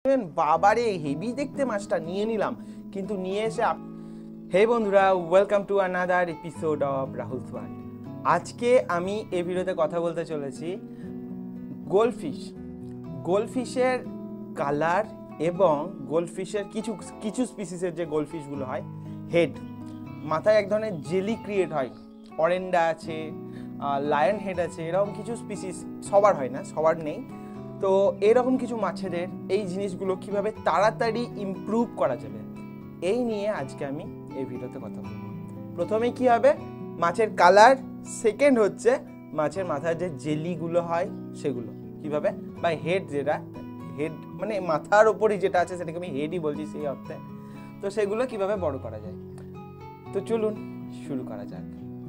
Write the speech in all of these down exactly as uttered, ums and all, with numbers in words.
বাবারে হেভি দেখতে মাছটা নিয়ে নিলাম, কিন্তু নিয়ে এসে হে বন্ধুরা, welcome to another episode of Rahul's world. আজকে আমি এই ভিডিওতে কথা বলতে চলেছি গোল্ডফিশ গোল্ডফিশের কালার এবং গোল্ডফিশের কিছু কিছু স্পিসিসের যে গোল্ডফিশগুলো হয় হেড, মাথায় এক ধরনের জেলি ক্রিয়েট হয়, অরেন্ডা আছে, লায়ন হেড আছে, এরকম কিছু স্পিসিস সবার হয় না, সবার নেই। তো এরকম কিছু মাছেদের এই জিনিসগুলো কিভাবে তাড়াতাড়ি ইমপ্রুভ করা যাবে, এই নিয়ে আজকে আমি এই ভিডিওতে কথা বলব। প্রথমে কি হবে, মাছের কালার, সেকেন্ড হচ্ছে মাছের মাথার যে জেলিগুলো হয় সেগুলো কিভাবে, বা হেড, যেটা হেড মানে মাথার ওপরই যেটা আছে সেটাকে আমি হেডই বলছি সেই অর্থে, তো সেগুলো কিভাবে বড় করা যায়। তো চলুন শুরু করা যাক।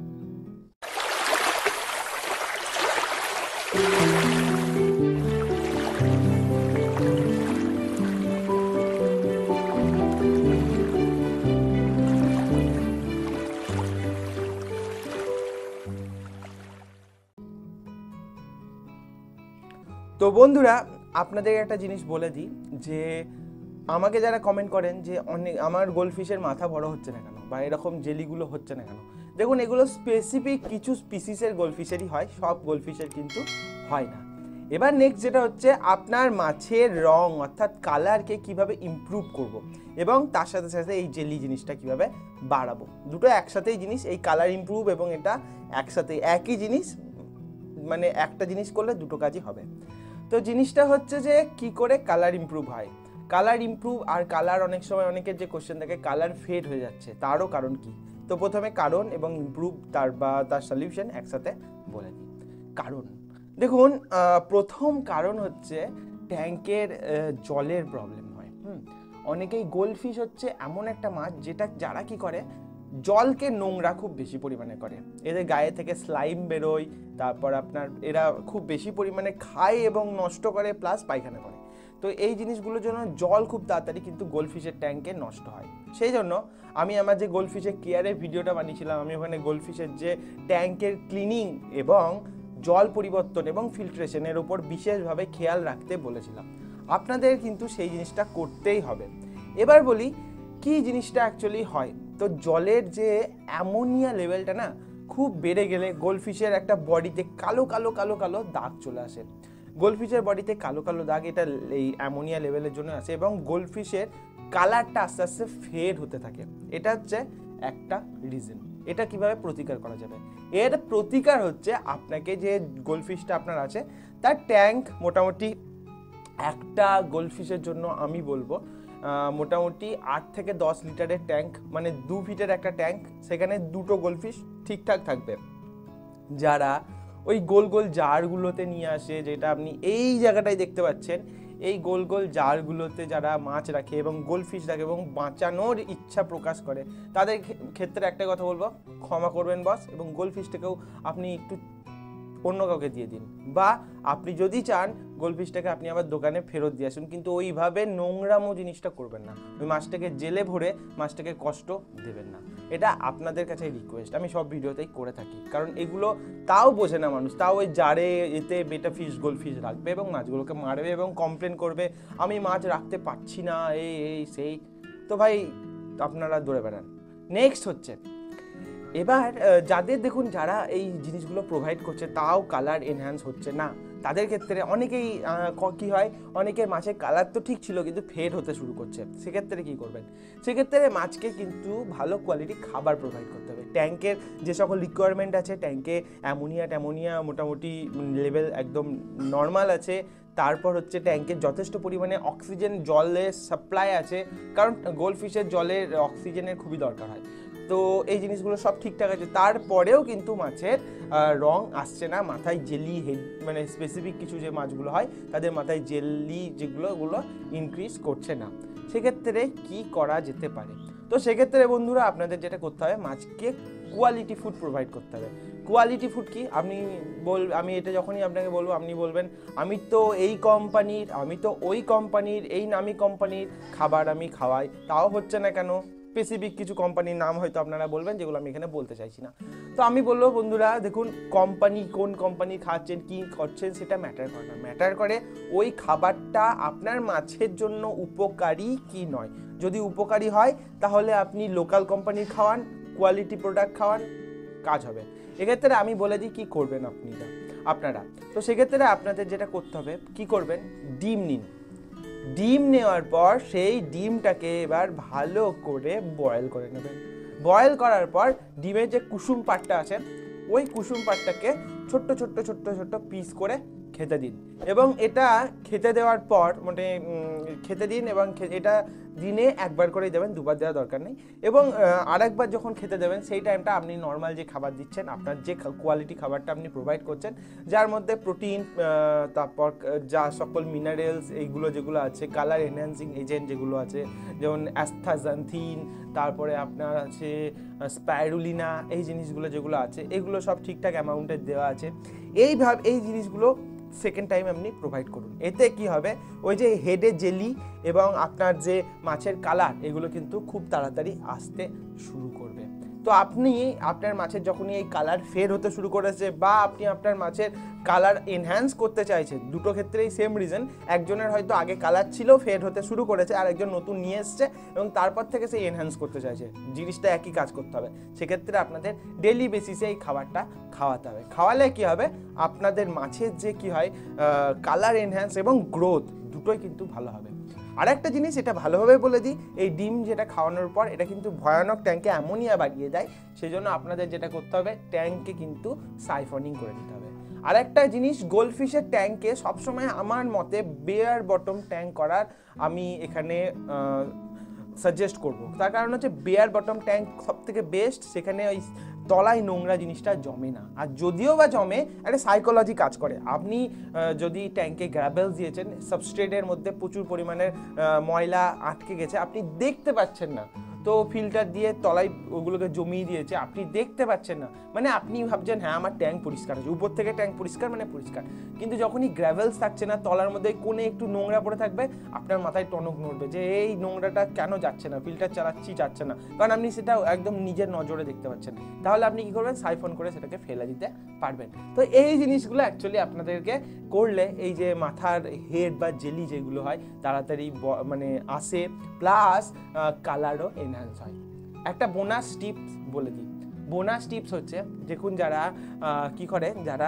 তো বন্ধুরা, আপনাদের একটা জিনিস বলে দিই যে আমাকে যারা কমেন্ট করেন যে অনেক আমার গোল্ডফিশের মাথা বড় হচ্ছে না কেন, বা এরকম জেলিগুলো হচ্ছে না কেন, দেখুন এগুলো স্পেসিফিক কিছু স্পিসিসের গোল্ডফিশেরই হয়, সব গোল্ডফিশের কিন্তু হয় না। এবার নেক্সট যেটা হচ্ছে আপনার মাছের রং অর্থাৎ কালারকে কিভাবে ইমপ্রুভ করব, এবং তার সাথে সাথে এই জেলি জিনিসটা কিভাবে বাড়াবো। দুটো একসাথেই জিনিস, এই কালার ইমপ্রুভ এবং এটা একসাথে একই জিনিস, মানে একটা জিনিস করলে দুটো কাজই হবে। তো জিনিসটা হচ্ছে যে কি করে কালার ইমপ্রুভ হয়। কালার ইমপ্রুভ আর কালার, অনেক সময় অনেকের যে কোশ্চেন থাকে কালার ফেড হয়ে যাচ্ছে, তারও কারণ কি। তো প্রথমে কারণ এবং ইমপ্রুভ তার বা তার সলিউশন একসাথে বলে দিই। কারণ দেখুন, প্রথম কারণ হচ্ছে ট্যাঙ্কের জলের প্রবলেম হয়। হুম অনেকেই, গোল্ডফিশ হচ্ছে এমন একটা মাছ যেটা যারা কি করে, জলকে নোংরা খুব বেশি পরিমাণে করে, এদের গায়ে থেকে স্লাইম বেরোয়, তারপর আপনার এরা খুব বেশি পরিমাণে খায় এবং নষ্ট করে, প্লাস পায়খানা করে। তো এই জিনিসগুলোর জন্য জল খুব তাড়াতাড়ি কিন্তু গোল্ডফিশের ট্যাঙ্কে নষ্ট হয়। সেই জন্য আমি আমার যে গোল্ডফিশের কেয়ারের ভিডিওটা বানিয়েছিলাম, আমি ওখানে গোল্ডফিশের যে ট্যাঙ্কের ক্লিনিং এবং জল পরিবর্তন এবং ফিল্ট্রেশনের ওপর বিশেষভাবে খেয়াল রাখতে বলেছিলাম। আপনাদের কিন্তু সেই জিনিসটা করতেই হবে। এবার বলি কি জিনিসটা অ্যাকচুয়ালি হয়। তো জলের যে অ্যামোনিয়া লেভেলটা না খুব বেড়ে গেলে গোল্ডফিশের একটা বডিতে কালো কালো কালো কালো দাগ চলে আসে। গোল্ডফিশের বডিতে কালো কালো দাগ, এটা এই অ্যামোনিয়া লেভেলের জন্য আসে, এবং গোল্ডফিশের কালারটা আস্তে আস্তে ফেড হতে থাকে। এটা হচ্ছে একটা রিজন। এটা কিভাবে প্রতিকার করা যাবে, এর প্রতিকার হচ্ছে আপনাকে যে গোল্ডফিশটা আপনার আছে তার ট্যাঙ্ক, মোটামুটি একটা গোল্ডফিশের জন্য আমি বলবো মোটামুটি আট থেকে দশ লিটারের ট্যাঙ্ক, মানে দু ফিটের একটা ট্যাঙ্ক, সেখানে দুটো গোল্ডফিশ ঠিকঠাক থাকবে। যারা ওই গোল গোল জারগুলোতে নিয়ে আসে, যেটা আপনি এই জায়গাটায় দেখতে পাচ্ছেন, এই গোল গোল জারগুলোতে যারা মাছ রাখে এবং গোল্ডফিশ রাখে এবং বাঁচানোর ইচ্ছা প্রকাশ করে, তাদের ক্ষেত্রে একটা কথা বলবো, ক্ষমা করবেন বস, এবং গোল্ডফিশটাকেও আপনি একটু অন্য কাউকে দিয়ে দিন, বা আপনি যদি চান গোল্ডফিশটাকে আপনি আবার দোকানে ফেরত দিয়ে আসুন, কিন্তু ওইভাবে নোংরামো জিনিসটা করবেন না। ওই মাছটাকে জেলে ভরে মাছটাকে কষ্ট দেবেন না, এটা আপনাদের কাছে রিকোয়েস্ট। আমি সব ভিডিওতেই করে থাকি, কারণ এগুলো তাও বোঝে না মানুষ, তাও ওই জারে এতে বেটা ফিশ গোল্ডফিশ রাখবে এবং মাছগুলোকে মারবে এবং কমপ্লেন করবে আমি মাছ রাখতে পারছি না, এই এই সেই। তো ভাই আপনারা দৌড়ে বেড়ান। নেক্সট হচ্ছে, এবার যাদের দেখুন যারা এই জিনিসগুলো প্রোভাইড করছে তাও কালার এনহ্যান্স হচ্ছে না, তাদের ক্ষেত্রে অনেকেই কি হয়, অনেকের মাছের কালার তো ঠিক ছিল কিন্তু ফেড হতে শুরু করছে। সেক্ষেত্রে কি করবেন, সেক্ষেত্রে মাছকে কিন্তু ভালো কোয়ালিটি খাবার প্রোভাইড করতে হবে। ট্যাঙ্কের যে সকল রিকোয়ারমেন্ট আছে, ট্যাঙ্কে অ্যামোনিয়া ট্যামোনিয়া মোটামুটি লেভেল একদম নর্মাল আছে, তারপর হচ্ছে ট্যাঙ্কের যথেষ্ট পরিমাণে অক্সিজেন জলের সাপ্লাই আছে, কারণ গোল্ডফিশের জলের অক্সিজেনের খুবই দরকার হয়। তো এই জিনিসগুলো সব ঠিকঠাক আছে, তারপরেও কিন্তু মাছের রং আসছে না, মাথায় জেলি হেড, মানে স্পেসিফিক কিছু যে মাছগুলো হয় তাদের মাথায় জেলি যেগুলো ওগুলো ইনক্রিজ করছে না। সেক্ষেত্রে কি করা যেতে পারে, তো সেক্ষেত্রে বন্ধুরা আপনাদের যেটা করতে হবে, মাছকে কোয়ালিটি ফুড প্রোভাইড করতে হবে। কোয়ালিটি ফুড কি, আপনি বল আমি এটা যখনই আপনাকে বলবো আপনি বলবেন আমি তো এই কোম্পানির, আমি তো ওই কোম্পানির, এই নামি কোম্পানির খাবার আমি খাওয়াই, তাও হচ্ছে না কেন, স্পেসিফিক কিছু কোম্পানির নাম হয়তো আপনারা বলবেন, যেগুলো আমি এখানে বলতে চাইছি না। তো আমি বলবো বন্ধুরা, দেখুন কোম্পানি কোন কোম্পানি খাচ্ছেন, কি করছেন, সেটা ম্যাটার করে না। ম্যাটার করে ওই খাবারটা আপনার মাছের জন্য উপকারী কি নয়। যদি উপকারী হয় তাহলে আপনি লোকাল কোম্পানির খাওয়ান, কোয়ালিটি প্রোডাক্ট খাওয়ান, কাজ হবে। এক্ষেত্রে আমি বলে দিই কী করবেন আপনি আপনারা। তো সেক্ষেত্রে আপনাদের যেটা করতে হবে, কি করবেন, ডিম নিন। ডিম নেওয়ার পর সেই ডিমটাকে এবার ভালো করে বয়েল করে নেবেন। বয়েল করার পর ডিমের যে কুসুম পাটটা আছে, ওই কুসুম পাটটাকে ছোট্ট ছোট্ট ছোট্ট ছোট্ট পিস করে খেতে দিন। এবং এটা খেতে দেওয়ার পর মানে খেতে দিন, এবং এটা দিনে একবার করেই দেবেন, দুবার দেওয়ার দরকার নেই। এবং আরেকবার যখন খেতে দেবেন সেই টাইমটা আপনি নর্মাল যে খাবার দিচ্ছেন, আপনার যে কোয়ালিটি খাবারটা আপনি প্রোভাইড করছেন, যার মধ্যে প্রোটিন, তারপর যা সকল মিনারেলস এইগুলো যেগুলো আছে, কালার এনহ্যান্সিং এজেন্ট যেগুলো আছে, যেমন অ্যাস্থাজান্থিন, তারপরে আপনার আছে স্পাইরুলিনা, এই জিনিসগুলো যেগুলো আছে, এগুলো সব ঠিকঠাক অ্যামাউন্টে দেওয়া আছে। এইভাবে এই জিনিসগুলো সেকেন্ড টাইম আপনি প্রোভাইড করুন। এতে কি হবে, ওই যে হেডে জেলি এবং আপনার যে মাছের কালার, এগুলো কিন্তু খুব তাড়াতাড়ি আসতে শুরু করবে। তো আপনি আপনার মাছের যখনই এই কালার ফেড হতে শুরু করেছে, বা আপনি আপনার মাছের কালার এনহ্যান্স করতে চাইছেন, দুটো ক্ষেত্রেই সেম রিজন। একজনের হয়তো আগে কালার ছিল, ফেড হতে শুরু করেছে, আর একজন নতুন নিয়ে এসছে এবং তারপর থেকে সে এনহ্যান্স করতে চাইছে, জিনিসটা একই কাজ করতে হবে। সেক্ষেত্রে আপনাদের ডেইলি বেসিসে এই খাবারটা খাওয়াতে হবে। খাওয়ালে কি হবে, আপনাদের মাছের যে কি হয়, কালার এনহ্যান্স এবং গ্রোথ দুটোই কিন্তু ভালো হবে। আর একটা জিনিস এটা ভালোভাবে বলে দিই, এই ডিম যেটা খাওয়ানোর পর এটা কিন্তু ভয়ানক ট্যাঙ্কে অ্যামোনিয়া বাড়িয়ে দেয়। সেই জন্য আপনাদের যেটা করতে হবে, ট্যাঙ্কে কিন্তু সাইফনিং করে দিতে হবে। আর একটা জিনিস, গোল্ডফিশের ট্যাঙ্কে সবসময় আমার মতে বেয়ার বটম ট্যাঙ্ক করার আমি এখানে সাজেস্ট করব। তার কারণ হচ্ছে বেয়ার বটম ট্যাঙ্ক সব থেকে বেস্ট, সেখানে ওই তলায় নোংরা জিনিসটা জমে না। আর যদিও বা জমে, একটা সাইকোলজি কাজ করে। আপনি যদি ট্যাঙ্কে গ্র্যাভেলস দিয়েছেন, সাবস্ট্রেটের মধ্যে প্রচুর পরিমাণের ময়লা আটকে গেছে, আপনি দেখতে পাচ্ছেন না, তো ফিল্টার দিয়ে তলায় ওগুলোকে জমিয়ে দিয়েছে, আপনি দেখতে পাচ্ছেন না, মানে আপনি ভাবছেন হ্যাঁ আমার ট্যাঙ্ক পরিষ্কার আছে, উপর থেকে ট্যাঙ্ক পরিষ্কার মানে পরিষ্কার। কিন্তু যখনই গ্র্যাভেলস থাকছে না, তলার মধ্যে কোণে একটু নোংরা পড়ে থাকবে, আপনার মাথায় টনক নড়বে যে এই নোংরাটা কেন যাচ্ছে না, ফিল্টার চালাচ্ছি যাচ্ছে না, কারণ আপনি সেটা একদম নিজের নজরে দেখতে পাচ্ছেন। তাহলে আপনি কি করবেন, সাইফন করে সেটাকে ফেলে দিতে পারবেন। তো এই জিনিসগুলো অ্যাকচুয়ালি আপনাদেরকে করলে এই যে মাথার হেড বা জেলি যেগুলো হয় তাড়াতাড়ি মানে আসে, প্লাস কালারও এনহ্যান্স হয়। একটা বোনাস টিপস বলে দিই। বোনাস টিপস হচ্ছে, দেখুন যারা কি করে, যারা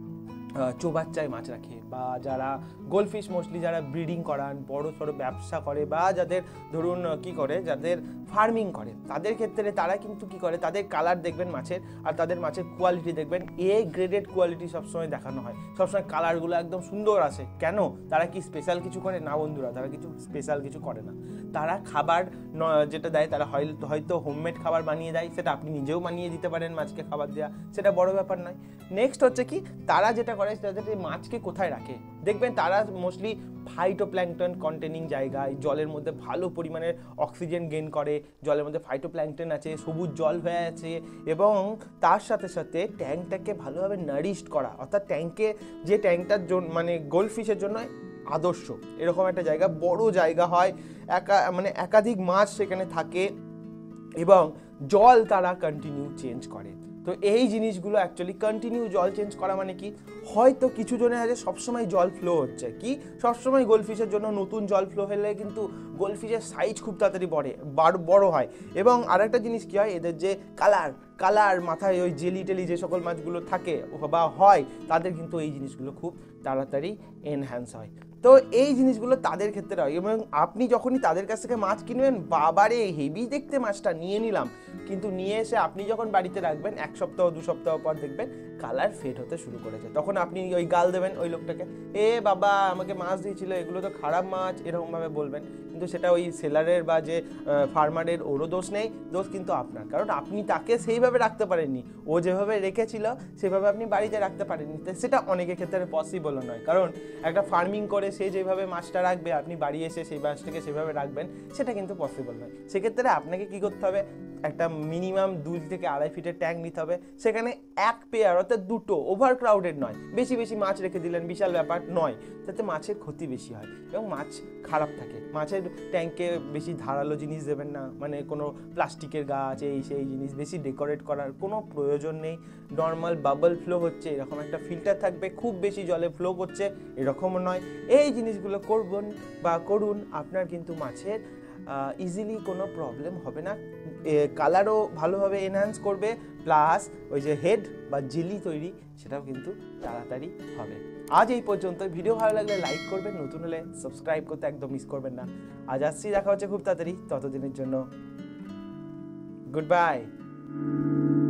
চৌবাচ্চায় মাছ রাখে, বা যারা গোল্ডফিশ মোস্টলি যারা ব্রিডিং করান, বড় সড়ো ব্যবসা করে, বা যাদের ধরুন কি করে, যাদের ফার্মিং করে, তাদের ক্ষেত্রে তারা কিন্তু কি করে, তাদের কালার দেখবেন মাছের, আর তাদের মাছের কোয়ালিটি দেখবেন এ গ্রেডেড কোয়ালিটি সবসময় দেখানো হয়, সবসময় কালারগুলো একদম সুন্দর আসে। কেন? তারা কি স্পেশাল কিছু করে? না বন্ধুরা, তারা কিছু স্পেশাল কিছু করে না। তারা খাবার যেটা দেয়, তারা হয়তো হয়তো হোমমেড খাবার বানিয়ে দেয়, সেটা আপনি নিজেও বানিয়ে দিতে পারেন মাছকে খাবার দেওয়া, সেটা বড় ব্যাপার নয়। নেক্সট হচ্ছে কি, তারা যেটা করে, তাদের মাছকে কোথায় রাখে দেখবেন, তারা মোস্টলি ফাইটোপ্ল্যাঙ্কটন কন্টেনিং জায়গায়, জলের মধ্যে ভালো পরিমাণের অক্সিজেন গেইন করে, জলের মধ্যে ফাইটোপ্ল্যাঙ্কটন আছে, সবুজ জল হয়ে আছে, এবং তার সাথে সাথে ট্যাঙ্কটাকে ভালোভাবে নারিশড করা, অর্থাৎ ট্যাঙ্কে যে ট্যাঙ্কটার জন্য মানে গোল্ডফিশের জন্য আদর্শ, এরকম একটা জায়গা, বড় জায়গা হয়, একা মানে একাধিক মাছ সেখানে থাকে, এবং জল তারা কন্টিনিউ চেঞ্জ করে। তো এই জিনিসগুলো অ্যাকচুয়ালি কন্টিনিউ জল চেঞ্জ করা মানে কি, হয়তো কিছু জনের আছে সবসময় জল ফ্লো হচ্ছে, কি সবসময় গোল্ডফিশের জন্য নতুন জল ফ্লো হলে কিন্তু গোল্ডফিশের সাইজ খুব তাড়াতাড়ি বড়ে বড় হয়। এবং আরেকটা জিনিস কি হয়, এদের যে কালার কালার মাথায় ওই জেলি টেলি যে সকল মাছগুলো থাকে বা হয়, তাদের কিন্তু এই জিনিসগুলো খুব তাড়াতাড়ি এনহ্যান্স হয়। তো এই জিনিসগুলো তাদের ক্ষেত্রে হয়, এবং আপনি যখনই তাদের কাছ থেকে মাছ কিনবেন, বাবারে হেভি দেখতে মাছটা নিয়ে নিলাম, কিন্তু নিয়ে এসে আপনি যখন বাড়িতে রাখবেন, এক সপ্তাহ দু সপ্তাহ পর দেখবেন কালার ফেড হতে শুরু করেছে। তখন আপনি ওই গাল দেবেন ওই লোকটাকে, এ বাবা আমাকে মাছ দিয়েছিল, এগুলো তো খারাপ মাছ, এরকমভাবে বলবেন। কিন্তু সেটা ওই সেলারের বা যে ফার্মারের ওরও দোষ নেই, দোষ কিন্তু আপনার, কারণ আপনি তাকে সেইভাবে রাখতে পারেননি, ও যেভাবে রেখেছিল সেভাবে আপনি বাড়িতে রাখতে পারেননি। সেটা অনেকের ক্ষেত্রে পসিবলও নয়, কারণ একটা ফার্মিং করে সে যেভাবে মাছটা রাখবে, আপনি বাড়ি এসে সেই মাছটাকে সেভাবে রাখবেন, সেটা কিন্তু পসিবল নয়। সেক্ষেত্রে আপনাকে কি করতে হবে, একটা মিনিমাম দুই থেকে আড়াই ফিটের ট্যাঙ্ক নিতে হবে, সেখানে এক পেয়ার অর্থাৎ একটা দুটো, ওভার ক্রাউডেড নয়, বেশি বেশি মাছ রেখে দিলেন বিশাল ব্যাপার নয়, তাতে মাছের ক্ষতি বেশি হয় এবং মাছ খারাপ থাকে। মাছের ট্যাঙ্কে বেশি ধারালো জিনিস দেবেন না, মানে কোনো প্লাস্টিকের গাছ এই সেই জিনিস বেশি ডেকোরেট করার কোনো প্রয়োজন নেই। নর্মাল বাবল ফ্লো হচ্ছে এরকম একটা ফিল্টার থাকবে, খুব বেশি জলে ফ্লো করছে এরকমও নয়। এই জিনিসগুলো করবেন বা করুন, আপনার কিন্তু মাছের ইজিলি কোনো প্রবলেম হবে না, কালারও ভালোভাবে এনহ্যান্স করবে, প্লাস ওই যে হেড বা জেলি তৈরি সেটাও কিন্তু তাড়াতাড়ি হবে। আজ এই পর্যন্ত। ভিডিও ভালো লাগলে লাইক করবেন, নতুন হলে সাবস্ক্রাইব করতে একদম মিস করবেন না। আজ আসছি, দেখা হচ্ছে খুব তাড়াতাড়ি, ততদিনের জন্য গুড বাই।